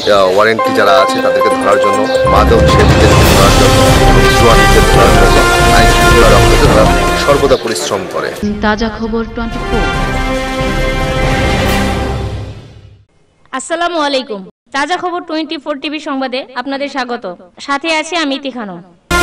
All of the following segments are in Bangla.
ওয়ারেন্টি যারা আছে তাদেরকে ধরার জন্য, মাদক সেবীদেরকে ধরার জন্য এবং জুয়ারিদের ধরার জন্য আইন শৃঙ্খলা রক্ষাতে তারা সর্বদা পরিশ্রম করে। তাজা খবর 24। আসসালামু আলাইকুম। তাজা খবর 24 টিভি সংবাদে আপনাদের স্বাগত। সাথে আছি আমি ইতি খানম।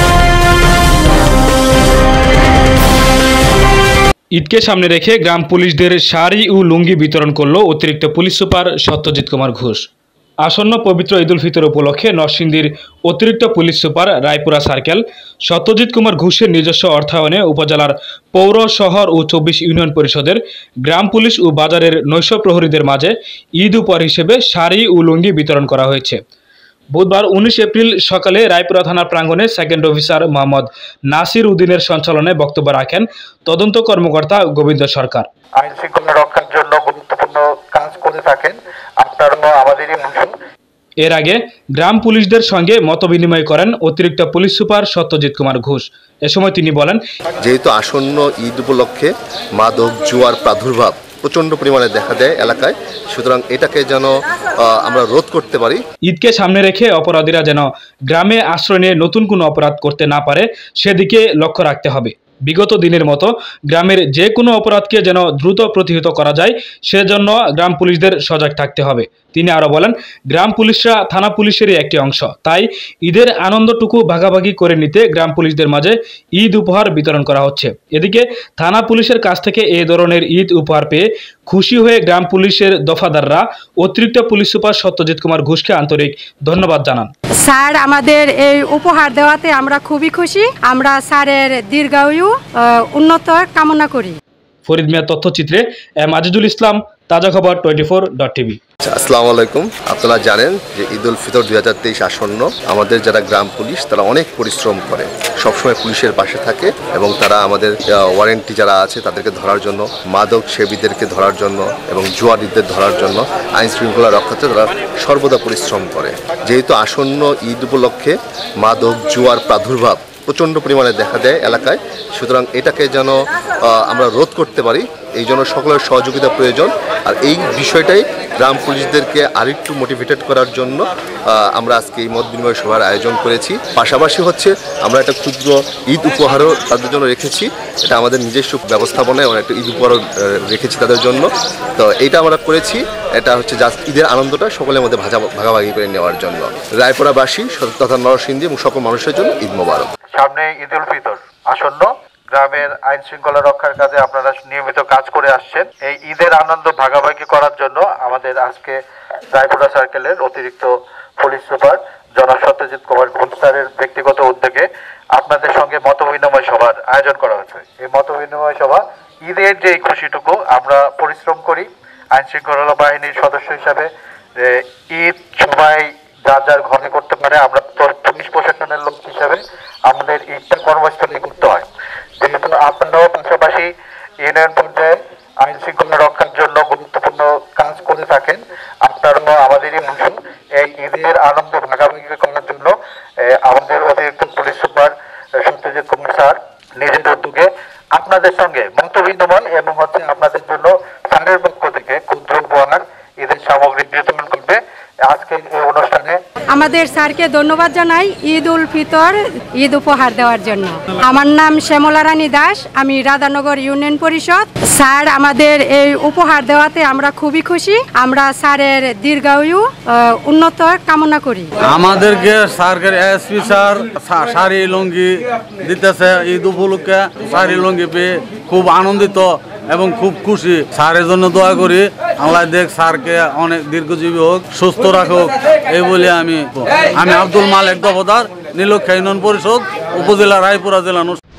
ঈদকে সামনে রেখে গ্রাম পুলিশদের শাড়ি ও লুঙ্গি বিতরণ করল অতিরিক্ত পুলিশ সুপার সত্যজিৎ কুমার ঘোষ। আসন্ন পবিত্র ঈদুল ফিতর উপলক্ষে নরসিংদীর অতিরিক্ত police super Raipura circle Satyajit Kumar ঘোষের নিজস্ব অর্থায়নে উপজেলার পৌর, শহর ও 24 ইউনিয়ন পরিষদের গ্রাম পুলিশ ও বাজারের নৈশ প্রহরীদের মাঝে ঈদ উপহার হিসেবে শাড়ি ও লুঙ্গি বিতরণ করা হয়েছে। বুধবার 19 এপ্রিল সকালে রায়পুরা থানার প্রাঙ্গণে সেকেন্ড অফিসার মোহাম্মদ নাসির উদ্দিনের সঞ্চালনে বক্তব্য রাখেন তদন্ত কর্মকর্তা গোবিন্দ সরকার। আইন শৃঙ্খলা রক্ষার জন্য গুরুত্বপূর্ণ কাজ করে থাকেন, আপনারাও আমাদেরই অংশ। এর আগে গ্রাম পুলিশদের সঙ্গে মতবিনিময় করেন অতিরিক্ত পুলিশ সুপার সত্যজিৎ কুমার ঘোষ। এ সময় তিনি বলেন, যেহেতু আসন্ন ঈদ উপলক্ষে মাদক জুয়ার প্রাদুর্ভাব প্রচণ্ড পরিমাণে দেখা দেয় এলাকায়, সুতরাং এটাকে যেন আমরা রোধ করতে পারি। ঈদকে সামনে রেখে অপরাধীরা যেন গ্রামে আশ্রয় নিয়ে নতুন কোনো অপরাধ করতে না পারে সেদিকে লক্ষ্য রাখতে হবে। বিগত দিনের মতো গ্রামের যে কোনো অপরাধকে যেন দ্রুত প্রতিহত করা যায় সেজন্য গ্রাম পুলিশদের সজাগ থাকতে হবে। তিনি আরও বলেন, গ্রাম পুলিশরা থানা পুলিশেরই একটি অংশ, তাই ঈদের আনন্দটুকু ভাগাভাগি করে নিতে গ্রাম পুলিশদের মাঝে ঈদ উপহার বিতরণ করা হচ্ছে। এদিকে থানা পুলিশের কাছ থেকে এই ধরনের ঈদ উপহার পেয়ে খুশি হয়ে গ্রাম পুলিশের দফাদাররা অতিরিক্ত পুলিশ সুপার সত্যজিৎ কুমার ঘোষকে আন্তরিক ধন্যবাদ জানান। স্যার আমাদের এই উপহার দেওয়াতে আমরা খুবই খুশি। আমরা স্যারের দীর্ঘায়ু উন্নত কামনা করি। ফরিদ মিয়া তথ্যচিত্রে আজিজুল ইসলাম, তাজা খবর 24.tv। আসসালামু আলাইকুম। আপনারা জানেন যে ঈদুল ফিতর 2023 আসন্ন। আমাদের যারা গ্রাম পুলিশ তারা অনেক পরিশ্রম করে, সবসময় পুলিশের পাশে থাকে এবং তারা আমাদের ওয়ারেন্টি যারা আছে তাদেরকে ধরার জন্য, মাদক সেবীদেরকে ধরার জন্য এবং জুয়ারিদের ধরার জন্য আইন শৃঙ্খলা রক্ষাতে তারা সর্বদা পরিশ্রম করে। যেহেতু আসন্ন ঈদ উপলক্ষে মাদক জুয়ার প্রাদুর্ভাব প্রচণ্ড পরিমাণে দেখা দেয় এলাকায়, সুতরাং এটাকে যেন আমরা রোধ করতে পারি, এই জন্য সকলের সহযোগিতা প্রয়োজন। আর এই বিষয়টাই গ্রাম পুলিশদেরকে আরেকটু মোটিভেটেড করার জন্য আমরা আজকে এই মত বিনিময় সভার আয়োজন করেছি। পাশাপাশি হচ্ছে আমরা একটা ক্ষুদ্র ঈদ উপহারও তাদের জন্য রেখেছি। এটা আমাদের নিজস্ব ব্যবস্থাপনায় একটা ঈদ উপহারও রেখেছি তাদের জন্য। তো এইটা আমরা করেছি, এটা হচ্ছে জাস্ট ঈদের আনন্দটা সকলের মধ্যে ভাগাভাগি করে নেওয়ার জন্য। রায়পুরাবাসী তথা নরসিংদী এবং সকল মানুষের জন্য ঈদ মোবারক। সামনে ঈদুল ফিতর আসন্ন, গ্রামের আইন শৃঙ্খলা রক্ষার কাজে আপনারা নিয়মিত কাজ করে আসছেন। এই ঈদের আনন্দ ভাগাভাগি করার জন্য আমাদের আজকে রায়পুরা সার্কেলের অতিরিক্ত পুলিশ সুপার জনাব সত্যজিৎ কুমার ঘোষ স্যারের ব্যক্তিগত উদ্যোগে আপনাদের সঙ্গে মতবিনিময় সভার আয়োজন করা হয়েছে। এই মতবিনিময় সভা ঈদের যে খুশিটুকু আমরা পরিশ্রম করি আইন শৃঙ্খলা বাহিনীর সদস্য হিসাবে, ঈদ সবাই যার যার ঘরে করতে পারে, আমরা পুলিশ প্রশাসনের লোক হিসাবে আমাদের ঈদটা কর্মস্থলে করতে হয়। যেহেতু আপনারাও পাশাপাশি ইউনিয়ন পর্যায়ে আইন শৃঙ্খলা রক্ষার জন্য গুরুত্বপূর্ণ কাজ করে থাকেন, আপনারাও আমাদেরই অংশ। এই ঈদের আনন্দ ভাগাভাগি করার জন্য আমাদের অতিরিক্ত police super Satyajit Kumar sir নিজের উদ্যোগে আপনাদের সঙ্গে মত বিনিময় এবং আপনাদের জন্য স্যারের পক্ষ থেকে ক্ষুদ্র উপহার ঈদের সামগ্রী বিতরণ করবে আজকে এই অনুষ্ঠানে। আমাদের স্যারকে ধন্যবাদ জানাই ঈদ উল ফিতর ঈদ উপহার দেওয়ার জন্য। আমার নাম শ্যামলা রানী দাস, আমি রাধানগর ইউনিয়ন পরিষদ। স্যার আমাদের এই উপহার দেওয়াতে আমরা খুবই খুশি। আমরা স্যারের দীর্ঘায়ু উন্নত কামনা করি। আমাদেরকে স্যারের এসপি স্যার শাড়ি লুঙ্গি দিতেছে ঈদ উপলক্ষে। শাড়ি লুঙ্গি পেয়ে খুব আনন্দিত এবং খুব খুশি। স্যারের জন্য দোয়া করি, আল্লাহ দেখ স্যারকে অনেক দীর্ঘজীবী হোক, সুস্থ রাখুক, এই বলে আমি আব্দুল মালিক দফাদার, নীলক্ষা ইউনিয়ন পরিষদ, উপজেলা রায়পুরা জেলা।